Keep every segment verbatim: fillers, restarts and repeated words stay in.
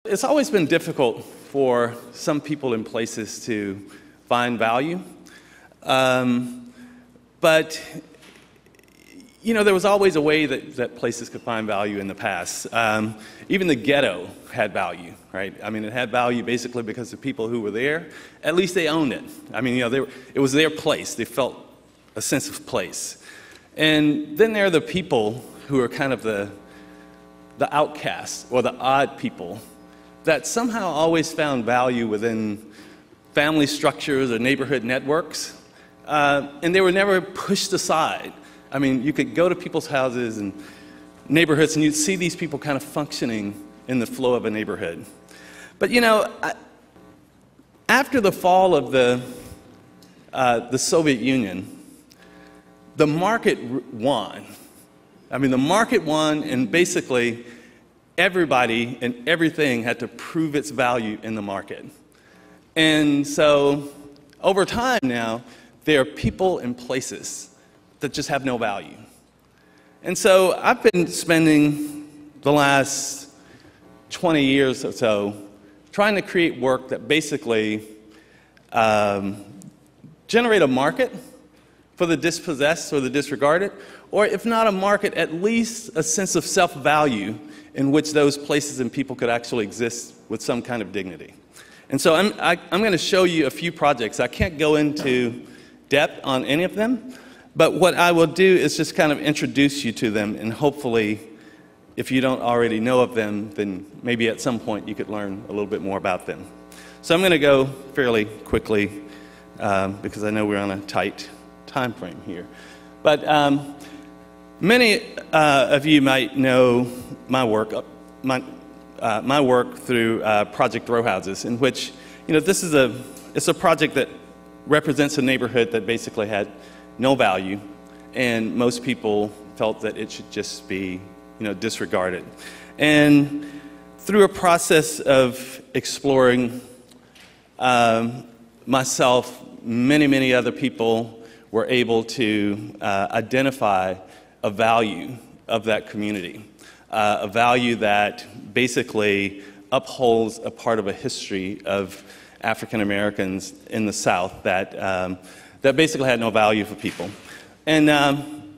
It's always been difficult for some people and places to find value. Um, but, you know, there was always a way that, that places could find value in the past. Um, even the ghetto had value, right? I mean, it had value basically because the people who were there, at least they owned it. I mean, you know, they were, it was their place. They felt a sense of place. And then there are the people who are kind of the, the outcasts or the odd people that somehow always found value within family structures or neighborhood networks, uh, and they were never pushed aside. I mean, you could go to people's houses and neighborhoods, and you'd see these people kind of functioning in the flow of a neighborhood. But you know, I, after the fall of the, uh, the Soviet Union, the market won. I mean, the market won, and basically, everybody and everything had to prove its value in the market. And so, over time now, there are people and places that just have no value. And so, I've been spending the last twenty years or so trying to create work that basically um, generate a market for the dispossessed or the disregarded, or if not a market, at least a sense of self-value in which those places and people could actually exist with some kind of dignity. And so I'm, I, I'm going to show you a few projects. I can't go into depth on any of them, but what I will do is just kind of introduce you to them, and hopefully, if you don't already know of them, then maybe at some point you could learn a little bit more about them. So I'm going to go fairly quickly um, because I know we're on a tight time frame here. But um, many uh, of you might know my work, my, uh, my work through uh, Project Row Houses, in which, you know, this is a, it's a project that represents a neighborhood that basically had no value, and most people felt that it should just be, you know, disregarded. And through a process of exploring, um, myself, many, many other people were able to uh, identify a value of that community, uh, a value that basically upholds a part of a history of African Americans in the South that, um, that basically had no value for people. And, um,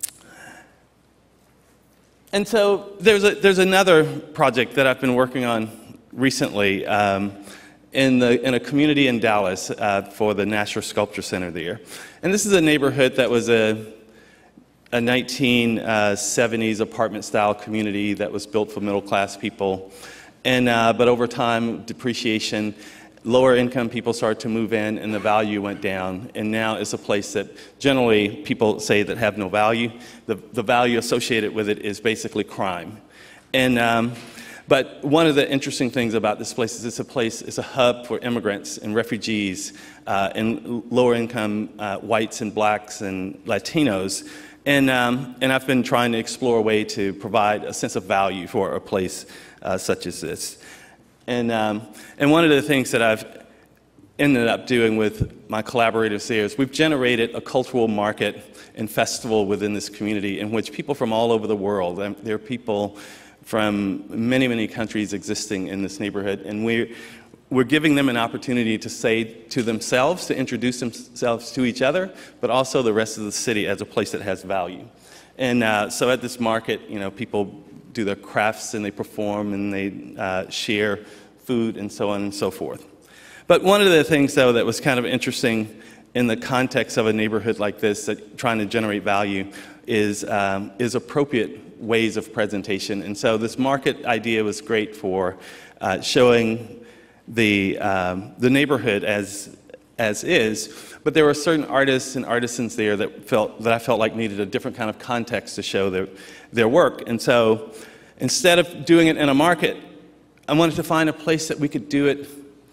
and so there's, a, there's another project that I've been working on recently um, in, the, in a community in Dallas uh, for the National Sculpture Center there. And this is a neighborhood that was a a nineteen seventies apartment-style community that was built for middle-class people. And, uh, but over time, depreciation, lower-income people started to move in, and the value went down. And now it's a place that generally people say that have no value. The, the value associated with it is basically crime. And, um, but one of the interesting things about this place is it's a place, it's a hub for immigrants and refugees uh, and lower-income uh, whites and blacks and Latinos. And, um, and I've been trying to explore a way to provide a sense of value for a place uh, such as this. And, um, and one of the things that I've ended up doing with my collaborators here is we've generated a cultural market and festival within this community in which people from all over the world, and there are people from many, many countries existing in this neighborhood, and we're, we're giving them an opportunity to say to themselves, to introduce themselves to each other, but also the rest of the city as a place that has value. And uh, so at this market, you know, people do their crafts and they perform and they uh, share food and so on and so forth. But one of the things, though, that was kind of interesting in the context of a neighborhood like this, that trying to generate value, is, um, is appropriate ways of presentation. And so this market idea was great for uh, showing the, um, the neighborhood as, as is, but there were certain artists and artisans there that, felt, that I felt like needed a different kind of context to show their, their work. And so instead of doing it in a market, I wanted to find a place that we could do it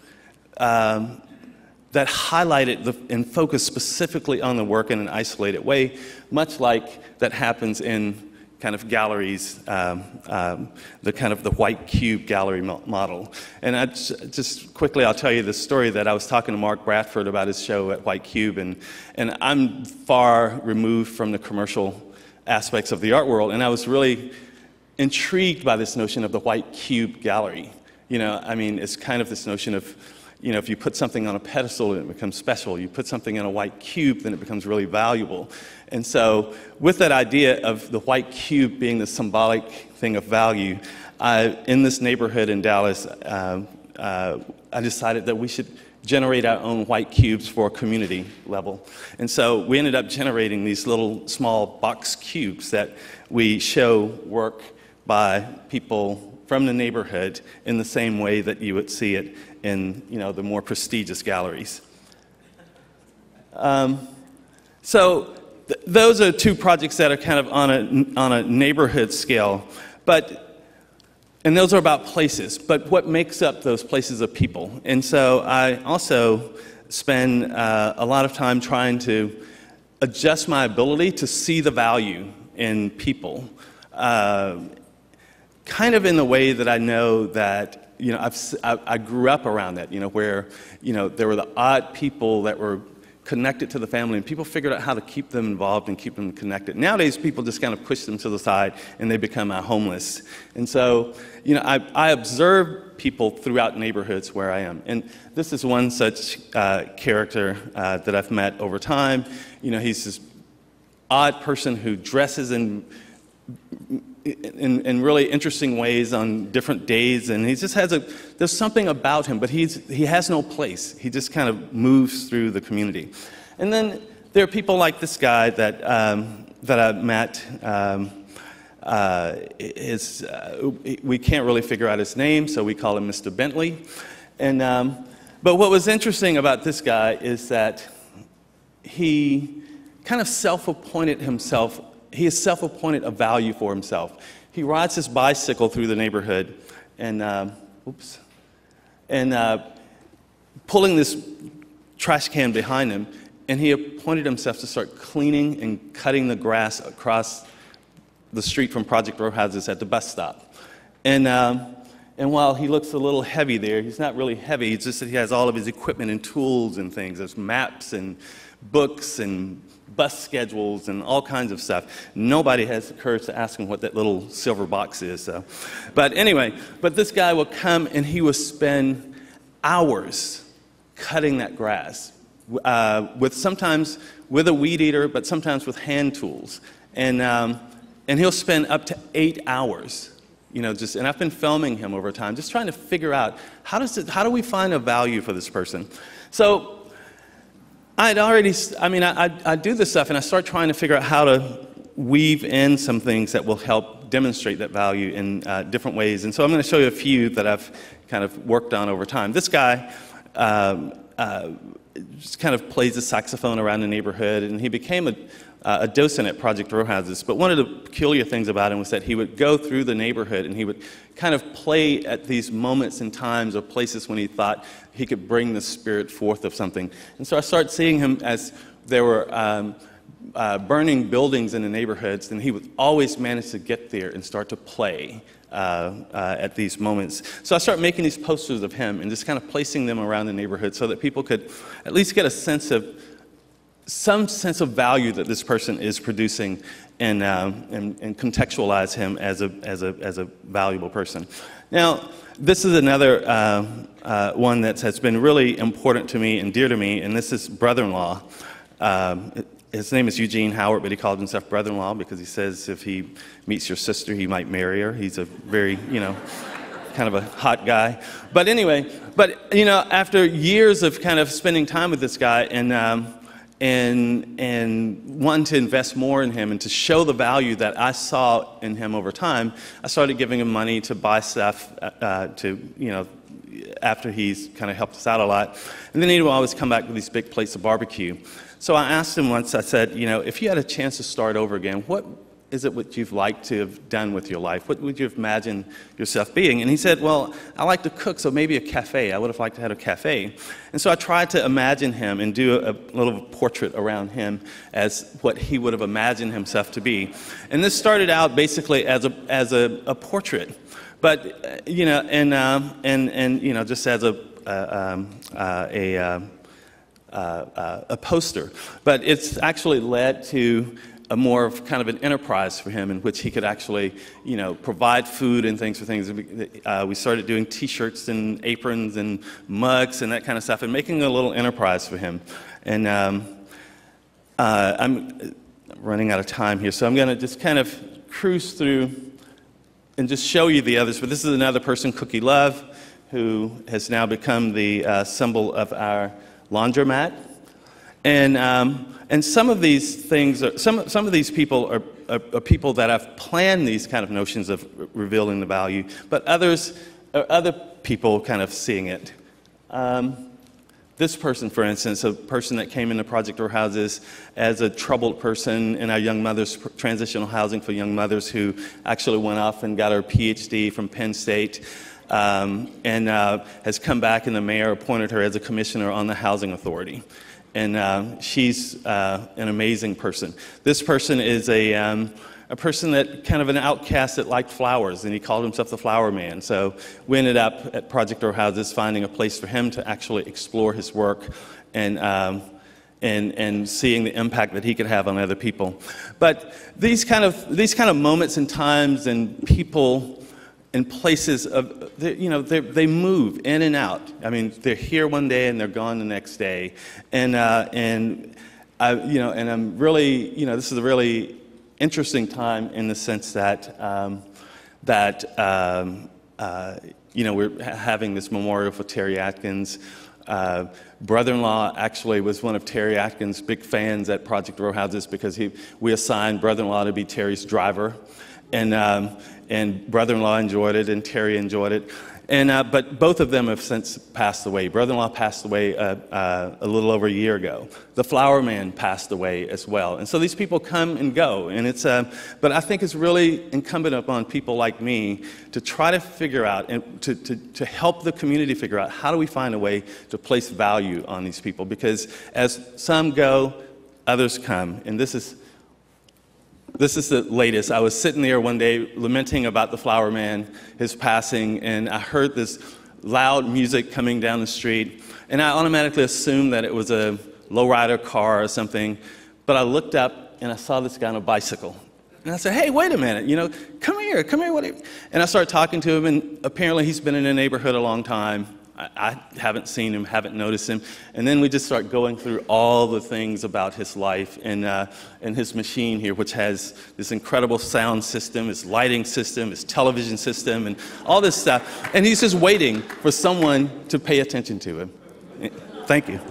um, that highlighted the, and focused specifically on the work in an isolated way, much like that happens in kind of galleries, um, um, the kind of the white cube gallery mo model. And I just, just quickly, I'll tell you the story that I was talking to Mark Bradford about his show at White Cube, and, and I'm far removed from the commercial aspects of the art world, and I was really intrigued by this notion of the white cube gallery. You know, I mean, it's kind of this notion of, you know, if you put something on a pedestal, it becomes special. You put something in a white cube, then it becomes really valuable. And so with that idea of the white cube being the symbolic thing of value, I, in this neighborhood in Dallas, uh, uh, I decided that we should generate our own white cubes for a community level. And so we ended up generating these little small box cubes that we show work by people from the neighborhood in the same way that you would see it in, you know, the more prestigious galleries. Um, so th those are two projects that are kind of on a, on a neighborhood scale, but, and those are about places, but what makes up those places of people? And so I also spend uh, a lot of time trying to adjust my ability to see the value in people. Uh, kind of in the way that I know that, you know, I've, I, I grew up around that, you know, where, you know, there were the odd people that were connected to the family, and people figured out how to keep them involved and keep them connected. Nowadays, people just kind of push them to the side, and they become uh, homeless. And so, you know, I, I observe people throughout neighborhoods where I am. And this is one such uh, character uh, that I've met over time. You know, he's this odd person who dresses in In, in really interesting ways on different days, and he just has a, there's something about him, but he's, he has no place. He just kind of moves through the community. And then there are people like this guy that, um, that I met. Um, uh, his, uh, we can't really figure out his name, so we call him Mister Bentley. And, um, but what was interesting about this guy is that he kind of self-appointed himself. He has self-appointed a value for himself. He rides his bicycle through the neighborhood, and uh, oops, and uh, pulling this trash can behind him, and he appointed himself to start cleaning and cutting the grass across the street from Project Row Houses at the bus stop. And um, and while he looks a little heavy there, he's not really heavy. It's just that he has all of his equipment and tools and things. There's maps and books and bus schedules and all kinds of stuff. Nobody has the courage to ask him what that little silver box is. So. But anyway, but this guy will come and he will spend hours cutting that grass, uh, with sometimes with a weed eater, but sometimes with hand tools. And, um, and he'll spend up to eight hours. You know, just, and I've been filming him over time, just trying to figure out how, does it, how do we find a value for this person? So I'd already, I mean, I, I, I do this stuff, and I start trying to figure out how to weave in some things that will help demonstrate that value in uh, different ways. And so I'm going to show you a few that I've kind of worked on over time. This guy um, uh, just kind of plays the saxophone around the neighborhood, and he became a, uh, a docent at Project Row Houses. But one of the peculiar things about him was that he would go through the neighborhood, and he would kind of play at these moments and times or places when he thought he could bring the spirit forth of something. And so I started seeing him as there were um, uh, burning buildings in the neighborhoods, and he would always manage to get there and start to play uh, uh, at these moments. So I started making these posters of him and just kind of placing them around the neighborhood so that people could at least get a sense of, some sense of value that this person is producing, and, um, and, and contextualize him as a, as, a, as a valuable person. Now, this is another uh, uh, one that has been really important to me and dear to me, and this is brother-in-law. Um, his name is Eugene Howard, but he called himself brother-in-law because he says if he meets your sister, he might marry her. He's a very, you know, kind of a hot guy. But anyway, but, you know, after years of kind of spending time with this guy and um, and and wanting to invest more in him and to show the value that I saw in him over time, I started giving him money to buy stuff uh, to, you know, after he's kind of helped us out a lot. And then he would always come back with these big plates of barbecue. So I asked him once, I said, you know, if you had a chance to start over again, what is it what you've liked to have done with your life? What would you imagine yourself being? And he said, well, I like to cook, so maybe a cafe. I would have liked to have a cafe. And so I tried to imagine him and do a, a little portrait around him as what he would have imagined himself to be. And this started out basically as a, as a, a portrait. But, uh, you know, and, um, and, and, you know, just as a, uh, um, uh, a, uh, uh, uh, a poster. But it's actually led to a more of kind of an enterprise for him in which he could actually, you know, provide food and things for things. Uh, we started doing T-shirts and aprons and mugs and that kind of stuff, and making a little enterprise for him. And um, uh, I'm running out of time here, so I'm going to just kind of cruise through and just show you the others. But this is another person, Cookie Love, who has now become the uh, symbol of our laundromat. And um, and some of these things, are, some some of these people are, are, are people that have planned these kind of notions of revealing the value, but others are other people kind of seeing it. Um, this person, for instance, a person that came into Project Row Houses as a troubled person in our young mothers, transitional housing for young mothers, who actually went off and got her P H D from Penn State. Um, and uh, has come back, and the mayor appointed her as a commissioner on the Housing Authority. And uh, she's uh, an amazing person. This person is a, um, a person that kind of an outcast that liked flowers, and he called himself the Flower Man. So we ended up at Project Row Houses finding a place for him to actually explore his work and, um, and, and seeing the impact that he could have on other people. But these kind of, these kind of moments and times and people in places of, you know, they move in and out. I mean, they're here one day and they're gone the next day. And, uh, and I, you know, and I'm really, you know, this is a really interesting time in the sense that, um, that um, uh, you know, we're having this memorial for Terry Atkins. Uh, brother-in-law actually was one of Terry Atkins' big fans at Project Row Houses because he, we assigned brother-in-law to be Terry's driver. And, um, and brother-in-law enjoyed it, and Terry enjoyed it. And, uh, but both of them have since passed away. Brother-in-law passed away uh, uh, a little over a year ago. The Flower Man passed away as well. And so these people come and go. And it's, uh, but I think it's really incumbent upon people like me to try to figure out, and to, to, to help the community figure out, how do we find a way to place value on these people? Because as some go, others come. And this is This is the latest. I was sitting there one day lamenting about the Flower Man, his passing, and I heard this loud music coming down the street, and I automatically assumed that it was a lowrider car or something, but I looked up and I saw this guy on a bicycle. And I said, hey, wait a minute, you know, come here, come here. What are you? And I started talking to him, and apparently he's been in the neighborhood a long time. I haven't seen him, haven't noticed him. And then we just start going through all the things about his life and, uh, and his machine here, which has this incredible sound system, his lighting system, his television system, and all this stuff. And he's just waiting for someone to pay attention to him. Thank you.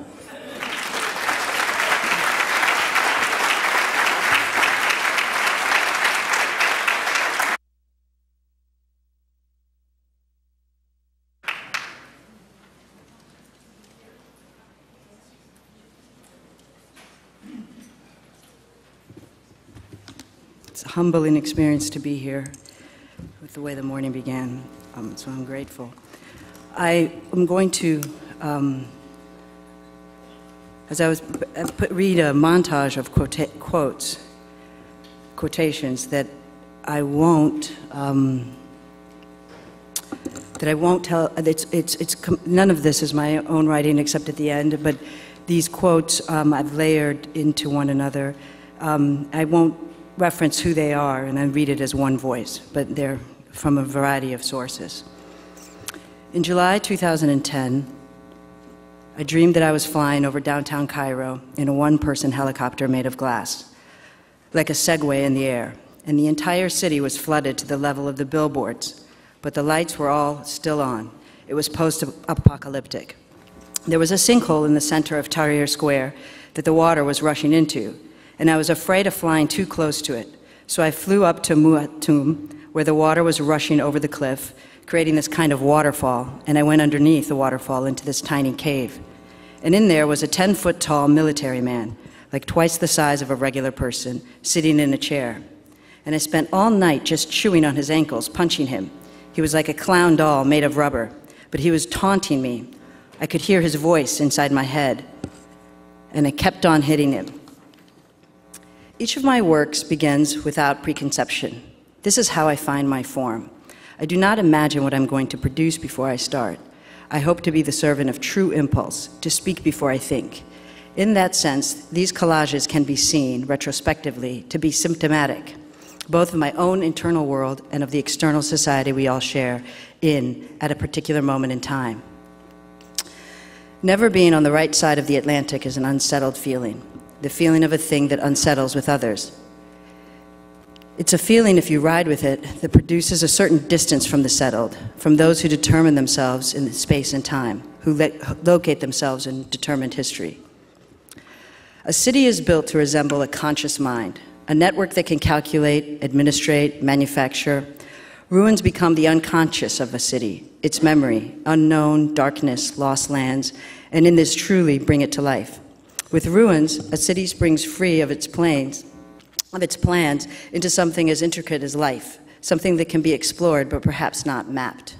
It's a humbling experience to be here with the way the morning began, um, so I'm grateful. I am going to, um, as I was, I put, read a montage of quota quotes, quotations that I won't, um, that I won't tell, it's, it's, it's, none of this is my own writing except at the end, but these quotes um, I've layered into one another. Um, I won't reference who they are, and I read it as one voice, but they're from a variety of sources. In July two thousand ten, I dreamed that I was flying over downtown Cairo in a one-person helicopter made of glass, like a Segway in the air, and the entire city was flooded to the level of the billboards, but the lights were all still on. It was post-apocalyptic. There was a sinkhole in the center of Tahrir Square that the water was rushing into, and I was afraid of flying too close to it. So I flew up to Mu'atum, where the water was rushing over the cliff, creating this kind of waterfall, and I went underneath the waterfall into this tiny cave. And in there was a ten-foot tall military man, like twice the size of a regular person, sitting in a chair. And I spent all night just chewing on his ankles, punching him. He was like a clown doll made of rubber, but he was taunting me. I could hear his voice inside my head, and I kept on hitting him. Each of my works begins without preconception. This is how I find my form. I do not imagine what I'm going to produce before I start. I hope to be the servant of true impulse, to speak before I think. In that sense, these collages can be seen retrospectively to be symptomatic, both of my own internal world and of the external society we all share in at a particular moment in time. Never being on the right side of the Atlantic is an unsettled feeling, the feeling of a thing that unsettles with others. It's a feeling, if you ride with it, that produces a certain distance from the settled, from those who determine themselves in space and time, who locate themselves in determined history. A city is built to resemble a conscious mind, a network that can calculate, administrate, manufacture. Ruins become the unconscious of a city, its memory, unknown, darkness, lost lands, and in this truly bring it to life. With ruins, a city springs free of its planes, of its plans into something as intricate as life, something that can be explored but perhaps not mapped.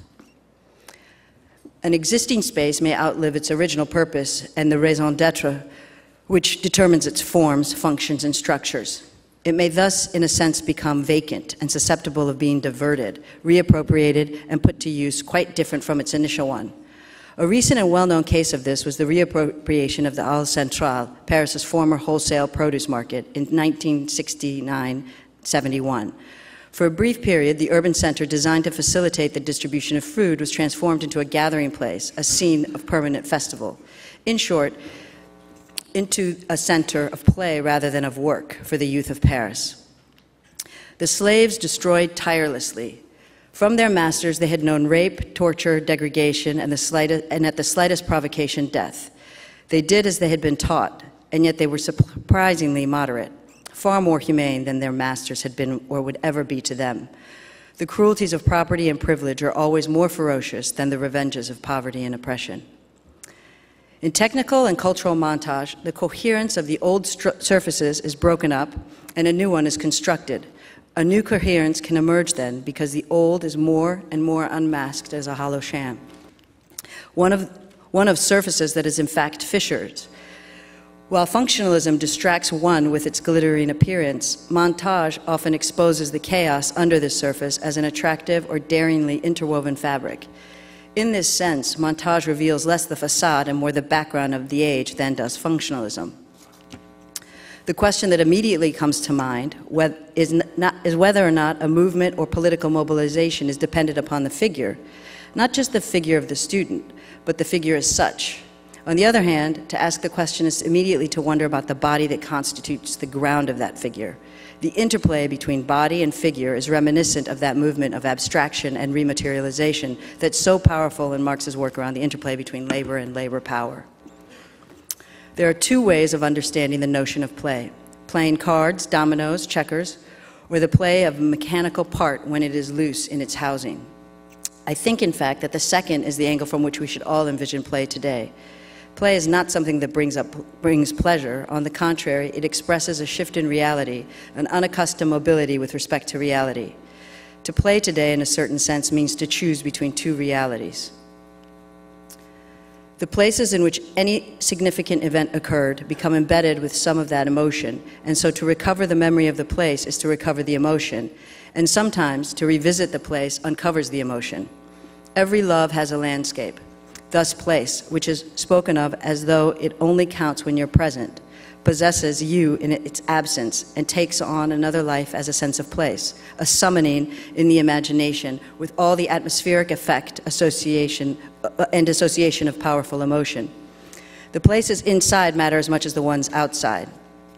An existing space may outlive its original purpose and the raison d'etre, which determines its forms, functions, and structures. It may thus, in a sense, become vacant and susceptible of being diverted, reappropriated, and put to use quite different from its initial one. A recent and well-known case of this was the reappropriation of the Halles Centrale, Paris's former wholesale produce market, in nineteen sixty-nine seventy-one. For a brief period, the urban center designed to facilitate the distribution of food was transformed into a gathering place, a scene of permanent festival. In short, into a center of play rather than of work for the youth of Paris. The slaves destroyed tirelessly. From their masters, they had known rape, torture, degradation, and, the slightest, and at the slightest provocation, death. They did as they had been taught, and yet they were surprisingly moderate, far more humane than their masters had been or would ever be to them. The cruelties of property and privilege are always more ferocious than the revenges of poverty and oppression. In technical and cultural montage, the coherence of the old surfaces is broken up and a new one is constructed. A new coherence can emerge then because the old is more and more unmasked as a hollow sham. One of, one of surfaces that is in fact fissures. While functionalism distracts one with its glittering appearance, montage often exposes the chaos under this surface as an attractive or daringly interwoven fabric. In this sense, montage reveals less the facade and more the background of the age than does functionalism. The question that immediately comes to mind is, not, is whether or not a movement or political mobilization is dependent upon the figure, not just the figure of the student, but the figure as such. On the other hand, to ask the question is immediately to wonder about the body that constitutes the ground of that figure. The interplay between body and figure is reminiscent of that movement of abstraction and rematerialization that's so powerful in Marx's work around the interplay between labor and labor power. There are two ways of understanding the notion of play: playing cards, dominoes, checkers, or the play of a mechanical part when it is loose in its housing. I think, in fact, that the second is the angle from which we should all envision play today. Play is not something that brings, up, brings pleasure. On the contrary, it expresses a shift in reality, an unaccustomed mobility with respect to reality. To play today, in a certain sense, means to choose between two realities. The places in which any significant event occurred become embedded with some of that emotion, and so to recover the memory of the place is to recover the emotion, and sometimes to revisit the place uncovers the emotion. Every love has a landscape. Thus place, which is spoken of as though it only counts when you're present, possesses you in its absence and takes on another life as a sense of place, a summoning in the imagination with all the atmospheric effect association, uh, and association of powerful emotion. The places inside matter as much as the ones outside.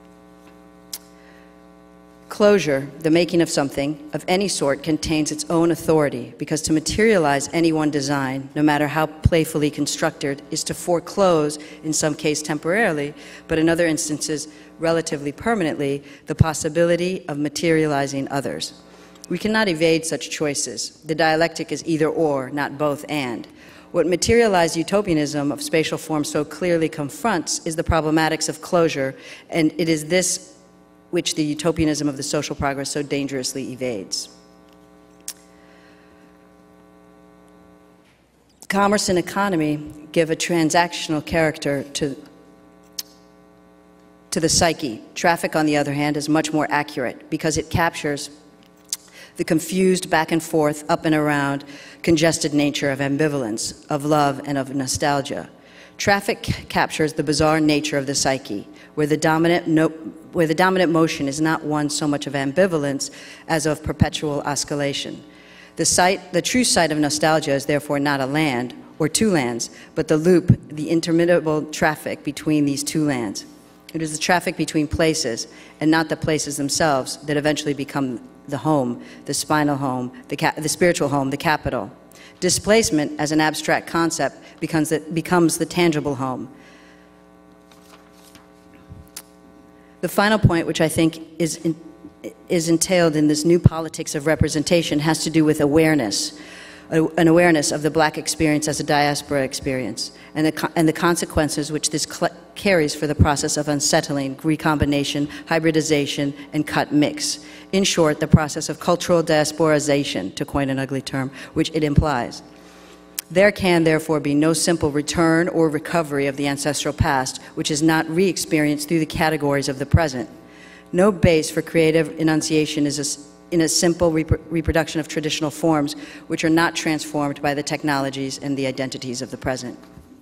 Closure, the making of something of any sort, contains its own authority, because to materialize any one design, no matter how playfully constructed, is to foreclose, in some case temporarily, but in other instances relatively permanently, the possibility of materializing others. We cannot evade such choices. The dialectic is either or, not both and. What materialized utopianism of spatial form so clearly confronts is the problematics of closure, and it is this which the utopianism of the social progress so dangerously evades. Commerce and economy give a transactional character to, to the psyche. Traffic, on the other hand, is much more accurate because it captures the confused back and forth, up and around, congested nature of ambivalence, of love, and of nostalgia. Traffic captures the bizarre nature of the psyche, where the dominant, no, where the dominant motion is not one so much of ambivalence as of perpetual oscillation. The, site, the true site of nostalgia is therefore not a land or two lands, but the loop, the interminable traffic between these two lands. It is the traffic between places, and not the places themselves, that eventually become the home, the spinal home, the, ca the spiritual home, the capital. Displacement, as an abstract concept, becomes the, becomes the tangible home. The final point, which I think is, in, is entailed in this new politics of representation, has to do with awareness, a, an awareness of the Black experience as a diaspora experience, and the, and the consequences which this carries for the process of unsettling, recombination, hybridization, and cut mix. In short, the process of cultural diasporization, to coin an ugly term, which it implies. There can, therefore, be no simple return or recovery of the ancestral past, which is not re-experienced through the categories of the present. No base for creative enunciation is a, in a simple repro reproduction of traditional forms, which are not transformed by the technologies and the identities of the present.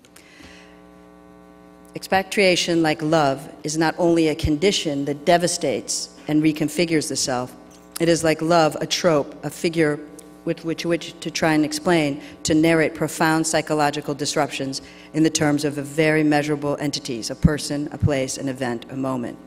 Expatriation, like love, is not only a condition that devastates and reconfigures the self, it is like love, a trope, a figure with which, which to try and explain, to narrate profound psychological disruptions in the terms of a very measurable entities, a person, a place, an event, a moment.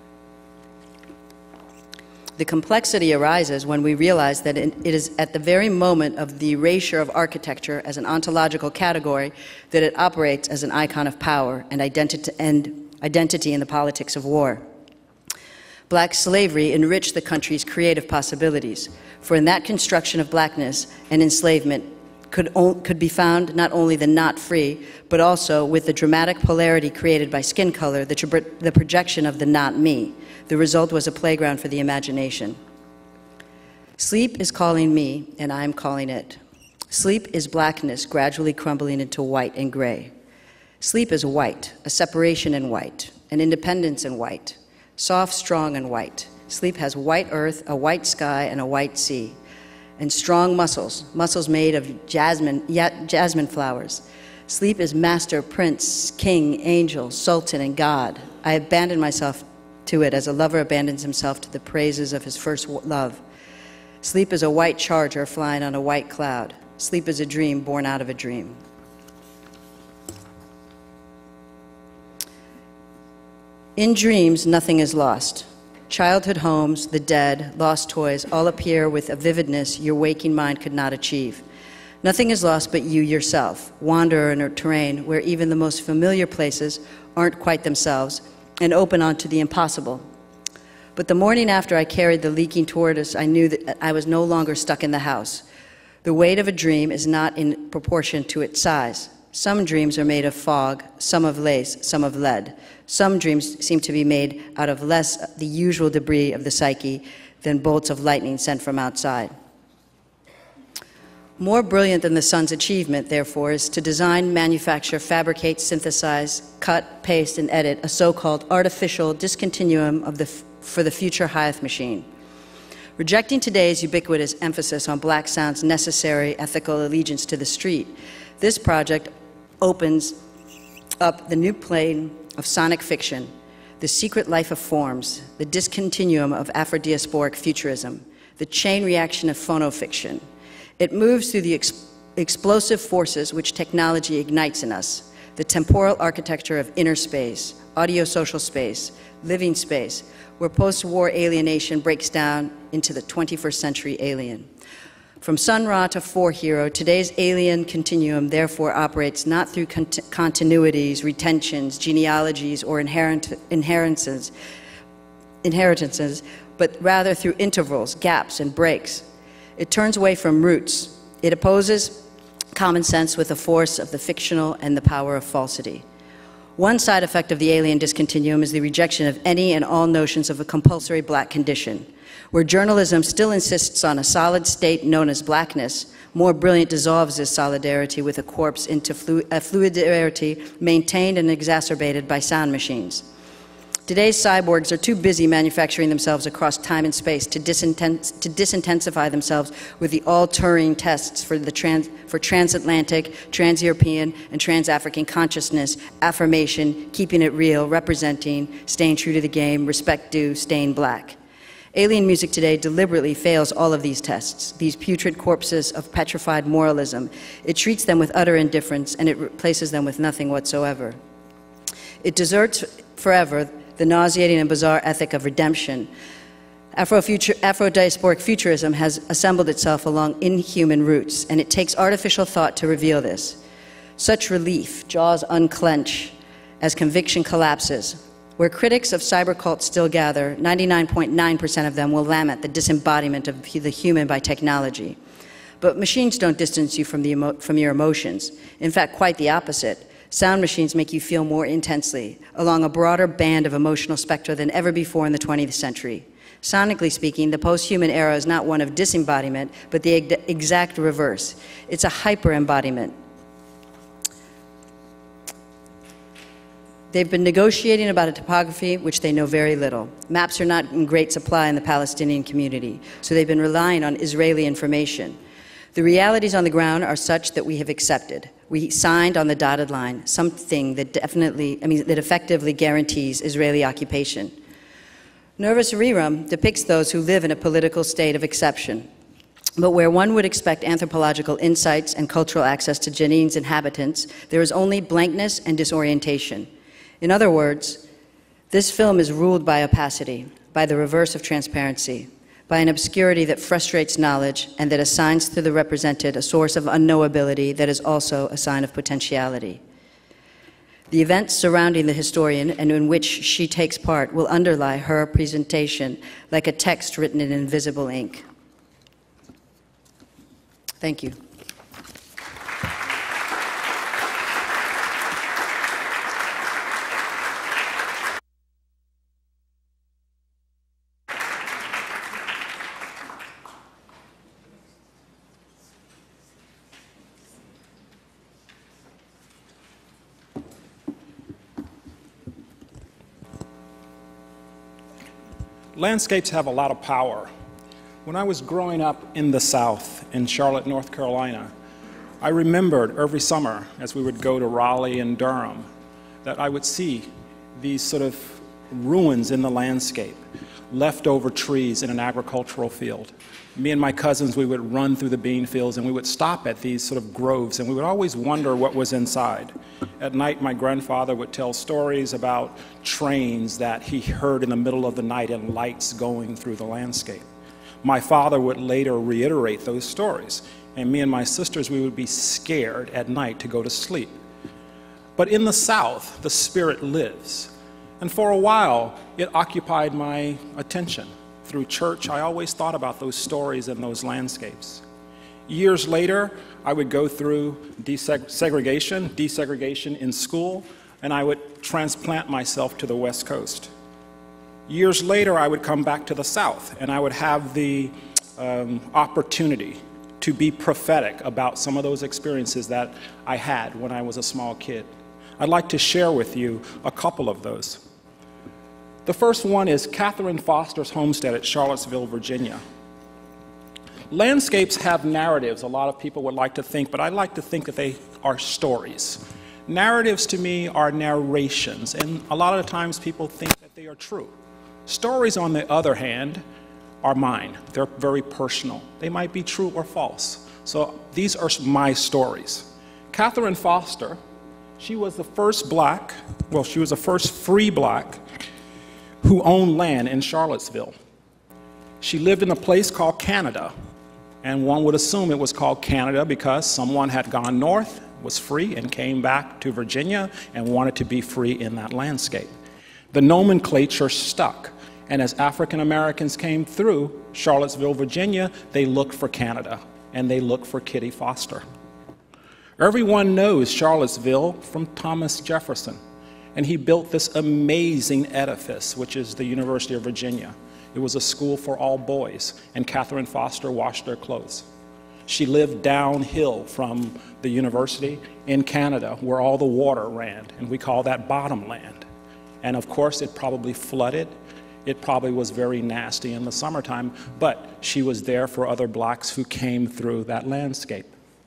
The complexity arises when we realize that it is at the very moment of the erasure of architecture as an ontological category that it operates as an icon of power and identity, and identity in the politics of war. Black slavery enriched the country's creative possibilities, for in that construction of blackness and enslavement could, could be found not only the not free, but also with the dramatic polarity created by skin color, the, the projection of the not me. The result was a playground for the imagination. Sleep is calling me, and I'm calling it. Sleep is blackness gradually crumbling into white and gray. Sleep is white, a separation in white, an independence in white, soft, strong, and white. Sleep has white earth, a white sky, and a white sea, and strong muscles, muscles made of jasmine, jasmine flowers. Sleep is master, prince, king, angel, sultan, and God. I abandon myself to it as a lover abandons himself to the praises of his first love. Sleep is a white charger flying on a white cloud. Sleep is a dream born out of a dream. In dreams, nothing is lost. Childhood homes, the dead, lost toys, all appear with a vividness your waking mind could not achieve. Nothing is lost but you yourself, wanderer in a terrain where even the most familiar places aren't quite themselves and open onto the impossible. But the morning after I carried the leaking tortoise, I knew that I was no longer stuck in the house. The weight of a dream is not in proportion to its size. Some dreams are made of fog, some of lace, some of lead. Some dreams seem to be made out of less the usual debris of the psyche than bolts of lightning sent from outside. More brilliant than the sun's achievement, therefore, is to design, manufacture, fabricate, synthesize, cut, paste, and edit a so-called artificial discontinuum of the f for the future Hive machine. Rejecting today's ubiquitous emphasis on black sound's necessary ethical allegiance to the street, this project opens up the new plane of sonic fiction, the secret life of forms, the discontinuum of Afrodiasporic futurism, the chain reaction of phonofiction. It moves through the ex explosive forces which technology ignites in us, the temporal architecture of inner space, audio-social space, living space, where post-war alienation breaks down into the twenty-first century alien. From Sun Ra to Four Hero, today's alien continuum therefore operates not through cont continuities, retentions, genealogies, or inherent inheritances, inheritances, but rather through intervals, gaps, and breaks. It turns away from roots. It opposes common sense with the force of the fictional and the power of falsity. One side effect of the alien discontinuum is the rejection of any and all notions of a compulsory black condition. Where journalism still insists on a solid state known as blackness, More Brilliant dissolves this solidarity with a corpse into flu a fluidity maintained and exacerbated by sound machines. Today's cyborgs are too busy manufacturing themselves across time and space to, disinten to disintensify themselves with the all-Turing tests for, the trans for transatlantic, trans-European, and trans-African consciousness, affirmation, keeping it real, representing, staying true to the game, respect due, staying black. Alien music today deliberately fails all of these tests, these putrid corpses of petrified moralism. It treats them with utter indifference, and it replaces them with nothing whatsoever. It deserts forever the nauseating and bizarre ethic of redemption. Afro-diasporic futurism has assembled itself along inhuman roots, and it takes artificial thought to reveal this. Such relief, jaws unclench, as conviction collapses. Where critics of cybercults still gather, ninety-nine point nine percent of them will lament the disembodiment of the human by technology. But machines don't distance you from, the emo from your emotions. In fact, quite the opposite. Sound machines make you feel more intensely, along a broader band of emotional spectra than ever before in the twentieth century. Sonically speaking, the post-human era is not one of disembodiment, but the exact reverse. It's a hyper-embodiment. They've been negotiating about a topography which they know very little. Maps are not in great supply in the Palestinian community, so they've been relying on Israeli information. The realities on the ground are such that we have accepted. We signed on the dotted line something that definitely, I mean, that effectively guarantees Israeli occupation. Nervous Rerum depicts those who live in a political state of exception. But where one would expect anthropological insights and cultural access to Jenin's inhabitants, there is only blankness and disorientation. In other words, this film is ruled by opacity, by the reverse of transparency, by an obscurity that frustrates knowledge and that assigns to the represented a source of unknowability that is also a sign of potentiality. The events surrounding the historian and in which she takes part will underlie her presentation like a text written in invisible ink. Thank you. Landscapes have a lot of power. When I was growing up in the South, in Charlotte, North Carolina, I remembered every summer as we would go to Raleigh and Durham that I would see these sort of ruins in the landscape, leftover trees in an agricultural field. Me and my cousins, we would run through the bean fields and we would stop at these sort of groves and we would always wonder what was inside. At night, my grandfather would tell stories about trains that he heard in the middle of the night and lights going through the landscape. My father would later reiterate those stories, and me and my sisters, we would be scared at night to go to sleep. But in the South, the spirit lives. And for a while, it occupied my attention. Through church, I always thought about those stories and those landscapes. Years later, I would go through desegregation, desegregation in school, and I would transplant myself to the West Coast. Years later, I would come back to the South, and I would have the um, opportunity to be prophetic about some of those experiences that I had when I was a small kid. I'd like to share with you a couple of those. The first one is Catherine Foster's homestead at Charlottesville, Virginia. Landscapes have narratives, a lot of people would like to think, but I like to think that they are stories. Narratives to me are narrations, and a lot of the times people think that they are true. Stories, on the other hand, are mine. They're very personal. They might be true or false. So these are my stories. Catherine Foster, she was the first black, well, she was the first free black who owned land in Charlottesville. She lived in a place called Canada, and one would assume it was called Canada because someone had gone north, was free, and came back to Virginia and wanted to be free in that landscape. The nomenclature stuck, and as African Americans came through Charlottesville, Virginia, they looked for Canada, and they looked for Kitty Foster. Everyone knows Charlottesville from Thomas Jefferson, and he built this amazing edifice, which is the University of Virginia. It was a school for all boys, and Catherine Foster washed their clothes. She lived downhill from the university in Canada, where all the water ran, and we call that bottomland. And of course, it probably flooded. It probably was very nasty in the summertime, but she was there for other blacks who came through that landscape.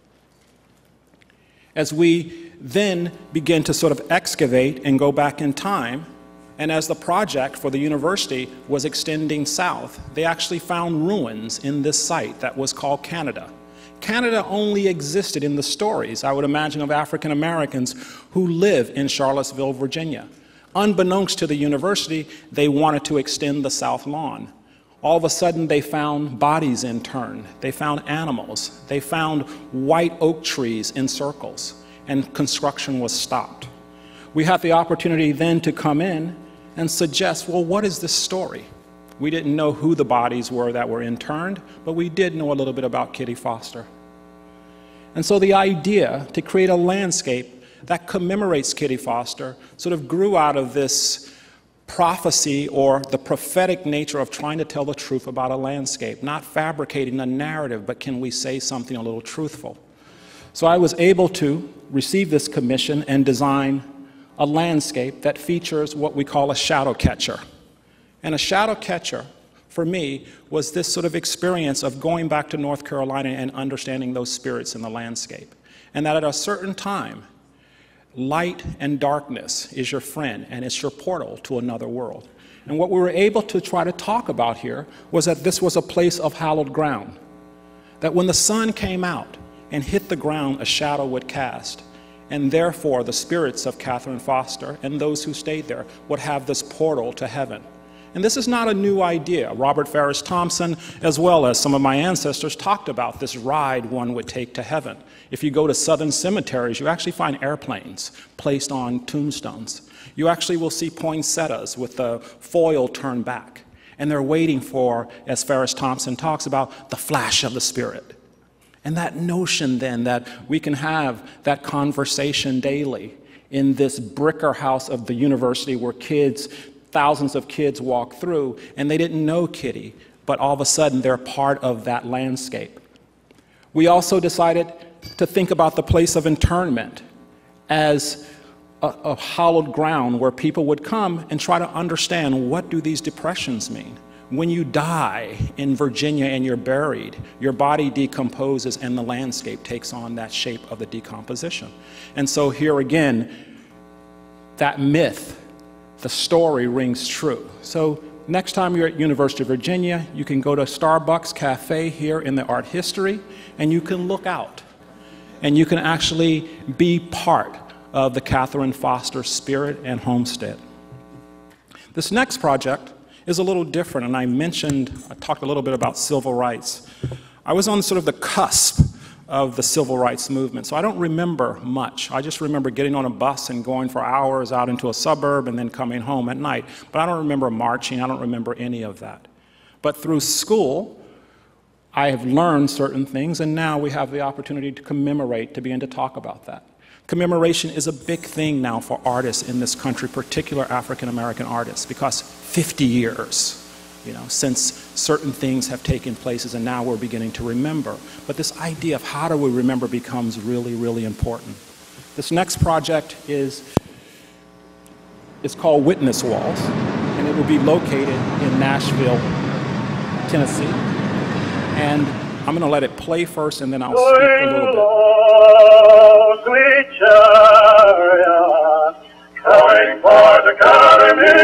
As we then begin to sort of excavate and go back in time, and as the project for the university was extending south, they actually found ruins in this site that was called Canada. Canada only existed in the stories, I would imagine, of African Americans who live in Charlottesville, Virginia. Unbeknownst to the university, they wanted to extend the South Lawn. All of a sudden, they found bodies interned. They found animals. They found white oak trees in circles, and construction was stopped. We had the opportunity then to come in and suggest, well, what is this story? We didn't know who the bodies were that were interned, but we did know a little bit about Kitty Foster. And so the idea to create a landscape that commemorates Kitty Foster sort of grew out of this prophecy or the prophetic nature of trying to tell the truth about a landscape, not fabricating a narrative, but can we say something a little truthful? So I was able to receive this commission and design a landscape that features what we call a shadow catcher. And a shadow catcher, for me, was this sort of experience of going back to North Carolina and understanding those spirits in the landscape. And that at a certain time, light and darkness is your friend, and it's your portal to another world. And what we were able to try to talk about here was that this was a place of hallowed ground. That when the sun came out and hit the ground, a shadow would cast. And therefore, the spirits of Catherine Foster and those who stayed there would have this portal to heaven. And this is not a new idea. Robert Farris Thompson, as well as some of my ancestors, talked about this ride one would take to heaven. If you go to southern cemeteries, you actually find airplanes placed on tombstones. You actually will see poinsettias with the foil turned back. And they're waiting for, as Farris Thompson talks about, the flash of the spirit. And that notion then that we can have that conversation daily in this bricker house of the university where kids, thousands of kids walk through, and they didn't know Kitty, but all of a sudden they're part of that landscape. We also decided to think about the place of internment as a, a hallowed ground where people would come and try to understand, what do these depressions mean? When you die in Virginia and you're buried, your body decomposes and the landscape takes on that shape of the decomposition. And so here again, that myth, the story rings true. So next time you're at University of Virginia, you can go to Starbucks Cafe here in the art history, and you can look out. And you can actually be part of the Catherine Foster spirit and homestead. This next project is a little different, and I mentioned, I talked a little bit about civil rights. I was on sort of the cusp of the civil rights movement, so I don't remember much. I just remember getting on a bus and going for hours out into a suburb and then coming home at night. But I don't remember marching, I don't remember any of that. But through school, I have learned certain things, and now we have the opportunity to commemorate, to begin to talk about that. Commemoration is a big thing now for artists in this country, particular African-American artists, because fifty years, you know, since certain things have taken places, and now we're beginning to remember. But this idea of how do we remember becomes really, really important. This next project is, is called Witness Walls, and it will be located in Nashville, Tennessee. And I'm going to let it play first, and then I'll speak a little bit. Sweet chariot, coming for to carry me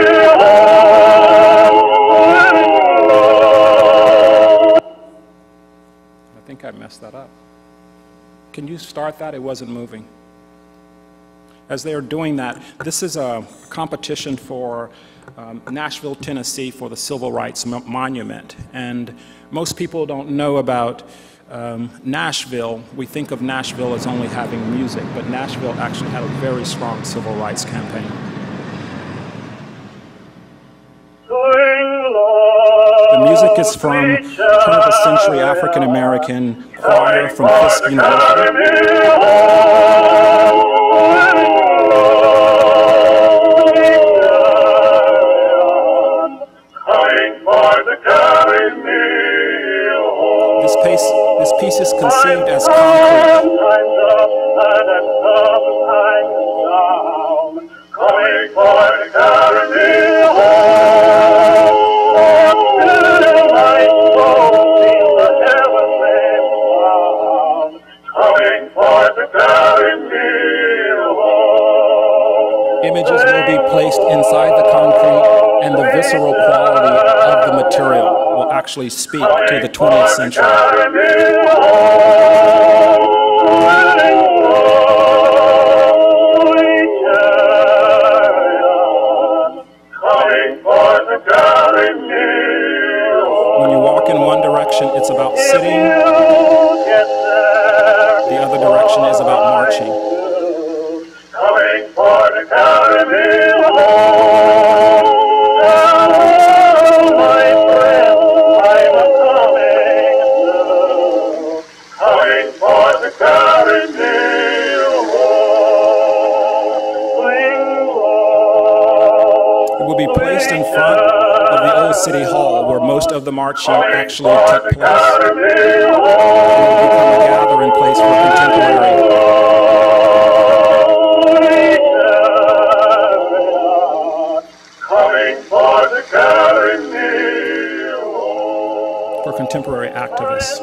home. I think I messed that up. Can you start that? It wasn't moving. As they are doing that, this is a competition for um, Nashville, Tennessee, for the Civil Rights Monument. And most people don't know about um, Nashville. We think of Nashville as only having music, but Nashville actually had a very strong civil rights campaign. The music is from turn of the century African American choir from Fisk University. This piece, this piece is conceived as concrete. Coming for the images will be placed inside the concrete, and the visceral quality of the material will actually speak to the twentieth century. When you walk in one direction, it's about sitting. The other direction is about marching. Coming for the caribou, my friend, I'm a coming, coming for the caribou. It will be placed in front of the old city hall where most of the marching actually took place. It will become a gathering place for contemporary. For contemporary activists.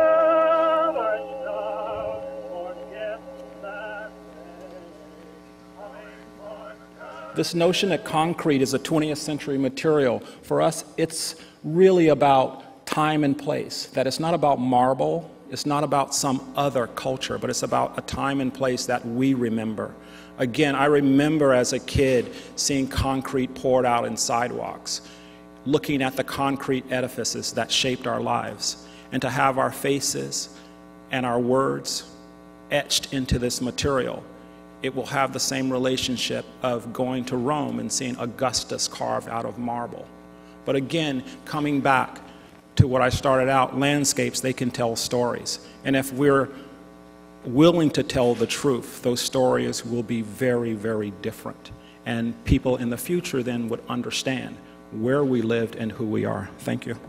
This notion that concrete is a twentieth century material, for us, it's really about time and place, that it's not about marble, it's not about some other culture, but it's about a time and place that we remember. Again, I remember as a kid seeing concrete poured out in sidewalks, looking at the concrete edifices that shaped our lives, and to have our faces and our words etched into this material. It will have the same relationship of going to Rome and seeing Augustus carved out of marble. But again, coming back to what I started out, landscapes, they can tell stories. And if we're willing to tell the truth, those stories will be very, very different. And people in the future then would understand where we lived and who we are. Thank you.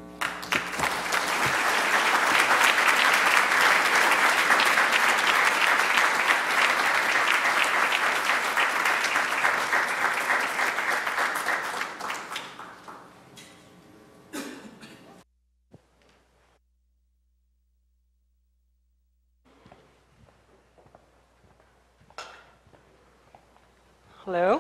Hello.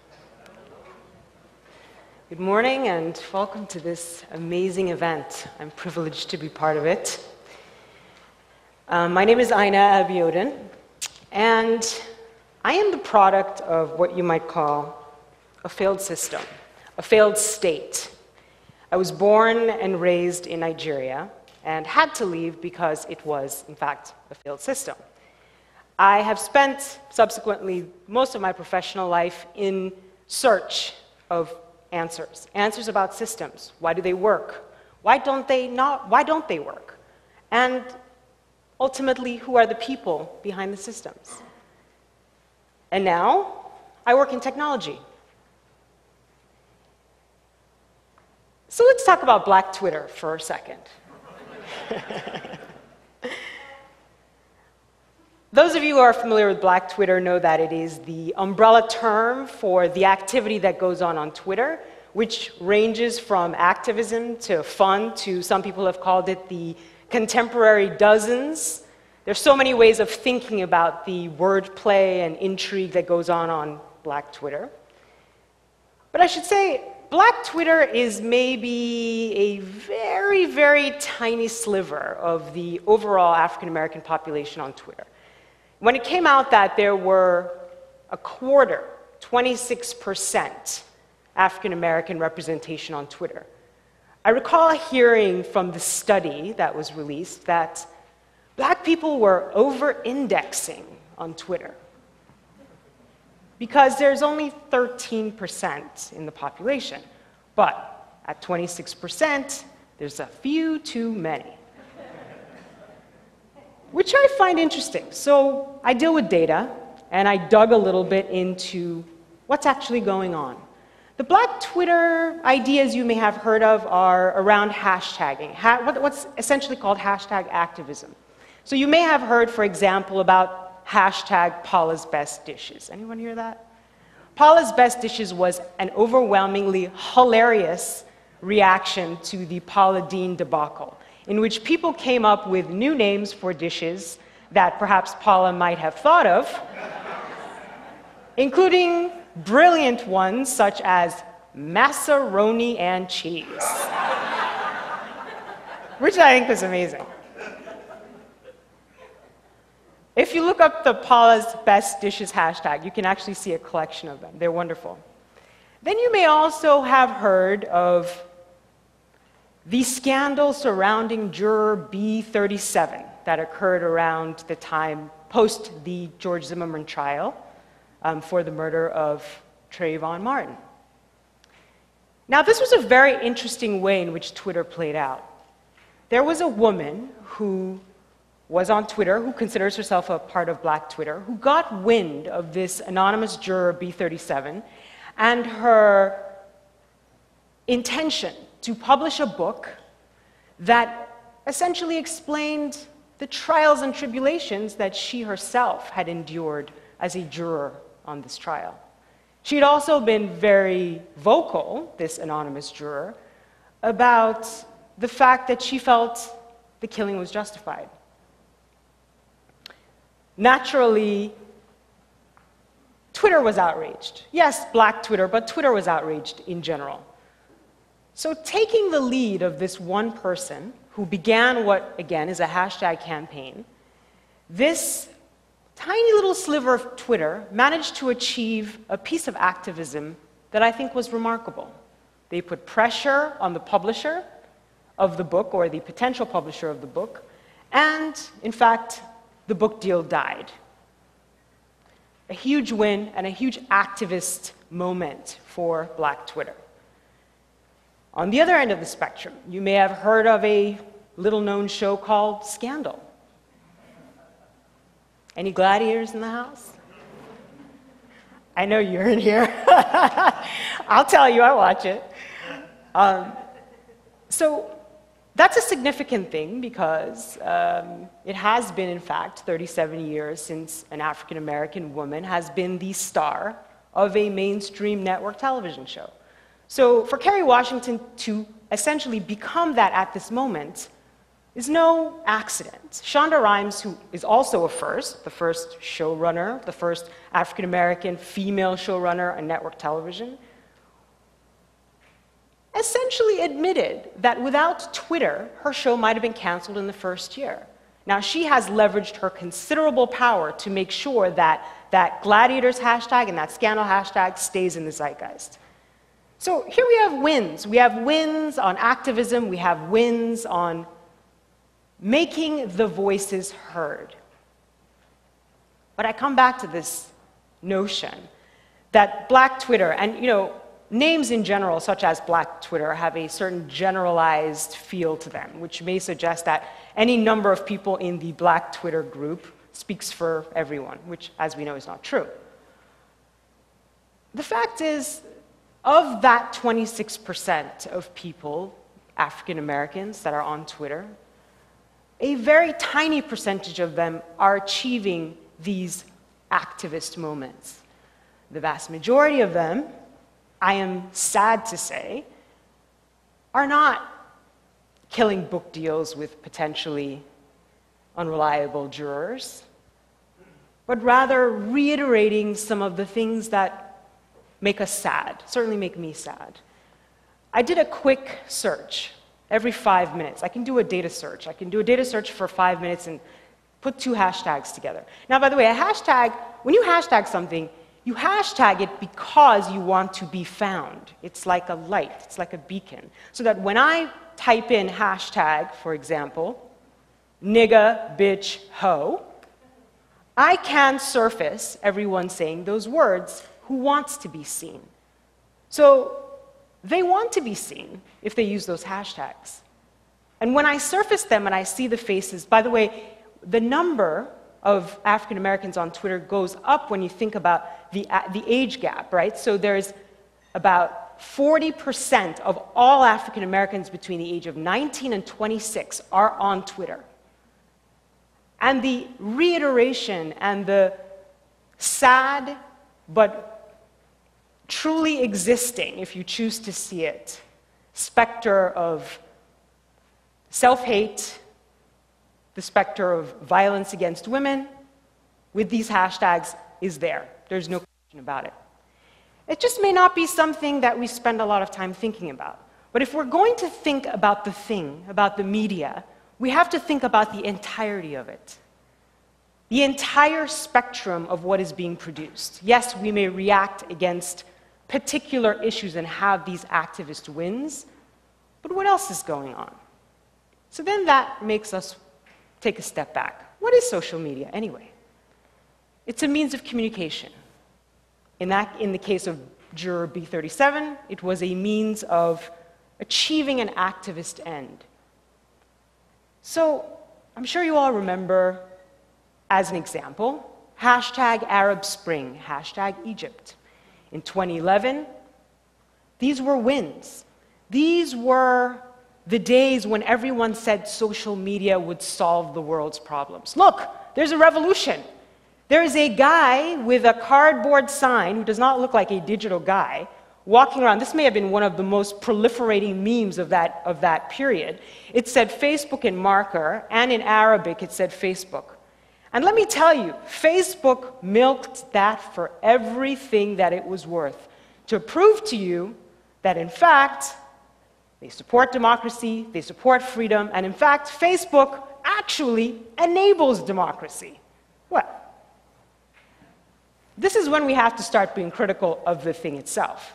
Good morning and welcome to this amazing event. I'm privileged to be part of it. Um, my name is Aina Abiodun, and I am the product of what you might call a failed system, a failed state. I was born and raised in Nigeria and had to leave because it was, in fact, a failed system. I have spent, subsequently, most of my professional life in search of answers. Answers about systems. Why do they work? Why don't they not? Why don't they work? And ultimately, who are the people behind the systems? And now, I work in technology. So let's talk about Black Twitter for a second. Those of you who are familiar with Black Twitter know that it is the umbrella term for the activity that goes on on Twitter, which ranges from activism to fun to, some people have called it the contemporary dozens. There's so many ways of thinking about the wordplay and intrigue that goes on on Black Twitter. But I should say, Black Twitter is maybe a very, very tiny sliver of the overall African American population on Twitter. When it came out that there were a quarter, twenty-six percent African American representation on Twitter, I recall hearing from the study that was released that Black people were over-indexing on Twitter because there's only thirteen percent in the population. But at twenty-six percent, there's a few too many. Which I find interesting. So I deal with data, and I dug a little bit into what's actually going on. The Black Twitter ideas you may have heard of are around hashtagging, ha what's essentially called hashtag activism. So you may have heard, for example, about hashtag Paula's Best Dishes. Anyone hear that? Paula's Best Dishes was an overwhelmingly hilarious reaction to the Paula Deen debacle, in which people came up with new names for dishes that perhaps Paula might have thought of, including brilliant ones such as macaroni and cheese, which I think is amazing. If you look up the Paula's Best Dishes hashtag, you can actually see a collection of them. They're wonderful. Then you may also have heard of the scandal surrounding juror B thirty-seven that occurred around the time post the George Zimmerman trial um, for the murder of Trayvon Martin. Now, this was a very interesting way in which Twitter played out. There was a woman who was on Twitter, who considers herself a part of Black Twitter, who got wind of this anonymous juror B thirty-seven and her intention to publish a book that essentially explained the trials and tribulations that she herself had endured as a juror on this trial. She had also been very vocal, this anonymous juror, about the fact that she felt the killing was justified. Naturally, Twitter was outraged. Yes, Black Twitter, but Twitter was outraged in general. So taking the lead of this one person who began what, again, is a hashtag campaign, this tiny little sliver of Twitter managed to achieve a piece of activism that I think was remarkable. They put pressure on the publisher of the book, or the potential publisher of the book, and, in fact, the book deal died. A huge win and a huge activist moment for Black Twitter. On the other end of the spectrum, you may have heard of a little-known show called Scandal. Any gladiators in the house? I know you're in here. I'll tell you, I watch it. Um, so that's a significant thing because um, it has been, in fact, thirty-seven years since an African-American woman has been the star of a mainstream network television show. So for Kerry Washington to essentially become that at this moment is no accident. Shonda Rhimes, who is also a first, the first showrunner, the first African-American female showrunner on network television, essentially admitted that without Twitter, her show might have been canceled in the first year. Now, she has leveraged her considerable power to make sure that that Gladiators hashtag and that Scandal hashtag stays in the zeitgeist. So here we have wins. We have wins on activism. We have wins on making the voices heard. But I come back to this notion that Black Twitter, and you know, names in general, such as Black Twitter, have a certain generalized feel to them, which may suggest that any number of people in the Black Twitter group speaks for everyone, which, as we know, is not true. The fact is, of that twenty-six percent of people, African Americans, that are on Twitter, a very tiny percentage of them are achieving these activist moments. The vast majority of them, I am sad to say, are not killing book deals with potentially unreliable jurors, but rather reiterating some of the things that make us sad, certainly make me sad. I did a quick search every five minutes. I can do a data search. I can do a data search for five minutes and put two hashtags together. Now, by the way, a hashtag, when you hashtag something, you hashtag it because you want to be found. It's like a light, it's like a beacon. So that when I type in hashtag, for example, nigga, bitch, hoe, I can surface everyone saying those words who wants to be seen. So they want to be seen if they use those hashtags. And when I surface them and I see the faces, by the way, the number of African Americans on Twitter goes up when you think about the, the age gap, right? So there's about forty percent of all African Americans between the age of nineteen and twenty-six are on Twitter. And the reiteration and the sad but truly existing, if you choose to see it, specter of self-hate, the specter of violence against women, with these hashtags is there. There's no question about it. It just may not be something that we spend a lot of time thinking about. But if we're going to think about the thing, about the media, we have to think about the entirety of it. The entire spectrum of what is being produced. Yes, we may react against particular issues and have these activist wins, but what else is going on? So then that makes us take a step back. What is social media anyway? It's a means of communication. In, that, in the case of Juror B thirty-seven, it was a means of achieving an activist end. So I'm sure you all remember, as an example, hashtag Arab Spring, hashtag Egypt. In twenty eleven, these were wins. These were the days when everyone said social media would solve the world's problems. Look, there's a revolution. There is a guy with a cardboard sign who does not look like a digital guy walking around. This may have been one of the most proliferating memes of that, of that period. It said Facebook in marker, and in Arabic it said Facebook. And let me tell you, Facebook milked that for everything that it was worth, to prove to you that, in fact, they support democracy, they support freedom, and in fact, Facebook actually enables democracy. Well, this is when we have to start being critical of the thing itself.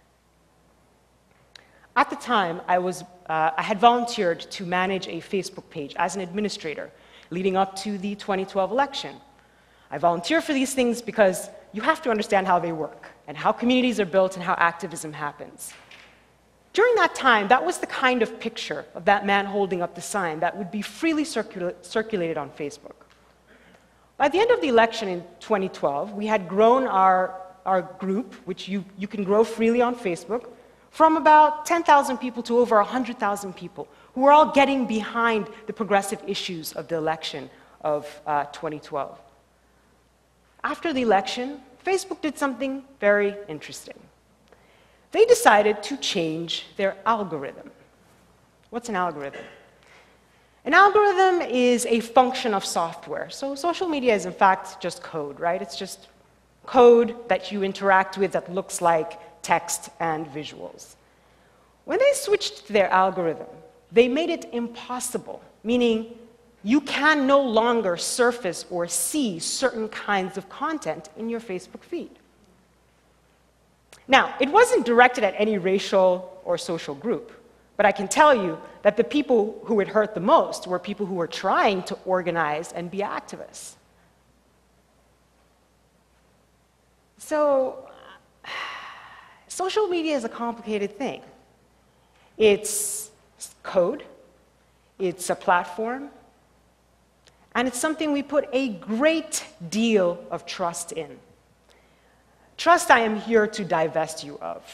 At the time, I, was, uh, I had volunteered to manage a Facebook page as an administrator leading up to the twenty twelve election. I volunteer for these things because you have to understand how they work and how communities are built and how activism happens. During that time, that was the kind of picture of that man holding up the sign that would be freely circula- circulated on Facebook. By the end of the election in twenty twelve, we had grown our, our group, which you, you can grow freely on Facebook, from about ten thousand people to over one hundred thousand people, who were all getting behind the progressive issues of the election of uh, twenty twelve. After the election, Facebook did something very interesting. They decided to change their algorithm. What's an algorithm? An algorithm is a function of software. So social media is, in fact, just code, right? It's just code that you interact with that looks like text and visuals. When they switched their algorithm, they made it impossible, meaning you can no longer surface or see certain kinds of content in your Facebook feed. Now, it wasn't directed at any racial or social group, but I can tell you that the people who it hurt the most were people who were trying to organize and be activists. So, social media is a complicated thing. It's code, it's a platform, and it's something we put a great deal of trust in. Trust I am here to divest you of.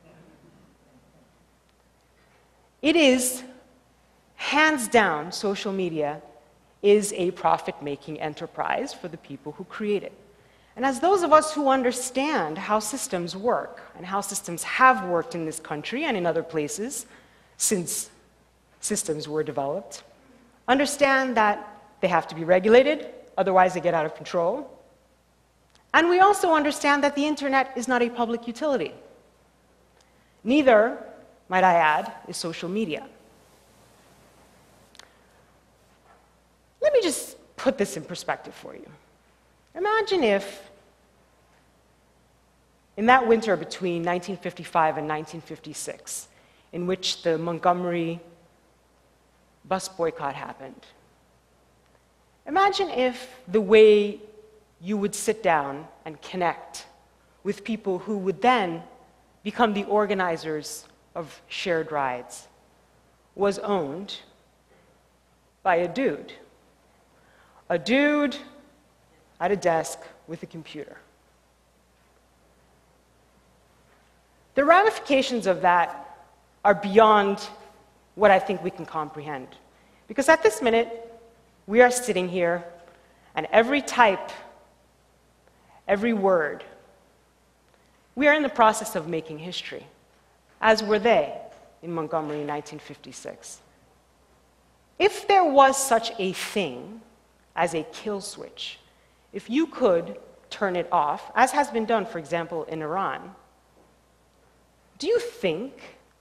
It is, hands down, social media is a profit-making enterprise for the people who create it. And as those of us who understand how systems work and how systems have worked in this country and in other places since systems were developed, understand that they have to be regulated, otherwise they get out of control. And we also understand that the internet is not a public utility. Neither, might I add, is social media. Let me just put this in perspective for you. Imagine if, in that winter between nineteen fifty-five and nineteen fifty-six, in which the Montgomery bus boycott happened, imagine if the way you would sit down and connect with people who would then become the organizers of shared rides was owned by a dude. A dude at a desk with a computer. The ramifications of that are beyond what I think we can comprehend. Because at this minute, we are sitting here, and every type, every word, we are in the process of making history, as were they in Montgomery in nineteen fifty-six. If there was such a thing as a kill switch, if you could turn it off, as has been done, for example, in Iran, Do you think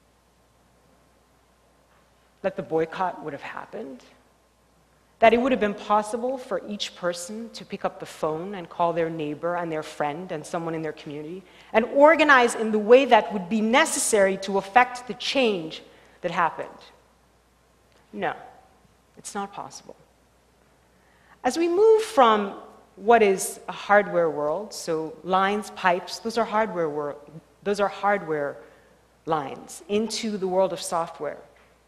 that the boycott would have happened? That it would have been possible for each person to pick up the phone and call their neighbor and their friend and someone in their community and organize in the way that would be necessary to affect the change that happened? No, it's not possible. As we move from what is a hardware world, so lines, pipes, those are hardware world, those are hardware lines, into the world of software,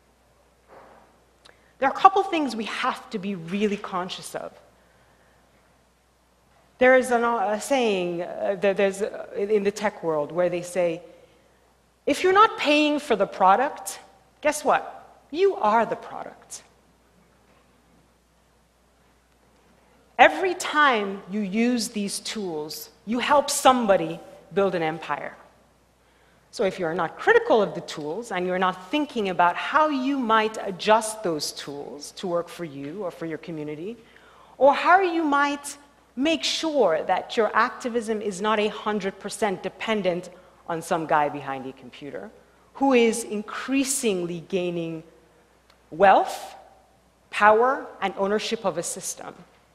there are a couple things we have to be really conscious of. There is an, a saying uh, that there's, uh, in the tech world where they say, if you're not paying for the product, guess what? You are the product. Every time you use these tools, you help somebody build an empire. So if you're not critical of the tools and you're not thinking about how you might adjust those tools to work for you or for your community, or how you might make sure that your activism is not one hundred percent dependent on some guy behind a computer who is increasingly gaining wealth, power, and ownership of a system,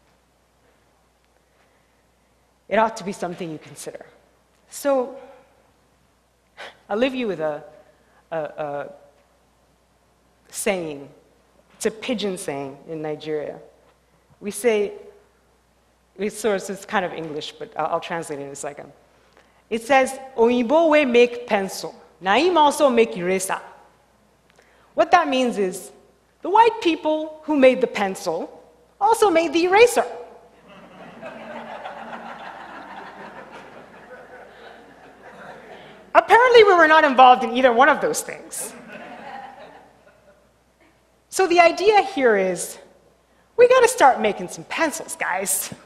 it ought to be something you consider. So I'll leave you with a, a, a saying. It's a pidgin saying in Nigeria. We say, it's, sort of, it's kind of English, but I'll, I'll translate it in a second. It says, Oyinbo wey make pencil, na him also make eraser. What that means is, the white people who made the pencil also made the eraser. Apparently, we were not involved in either one of those things. So the idea here is, we got to start making some pencils, guys.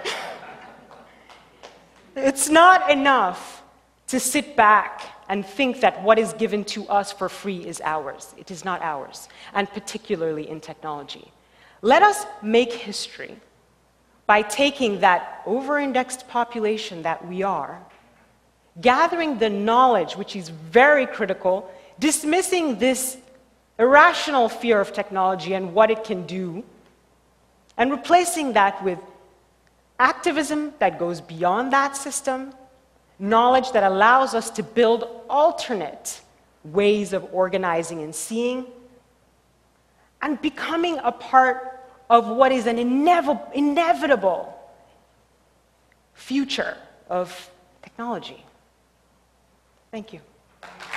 It's not enough to sit back and think that what is given to us for free is ours. It is not ours, and particularly in technology. Let us make history by taking that over-indexed population that we are, gathering the knowledge, which is very critical, dismissing this irrational fear of technology and what it can do, and replacing that with activism that goes beyond that system, knowledge that allows us to build alternate ways of organizing and seeing, and becoming a part of what is an inevitable, inevitable future of technology. Thank you.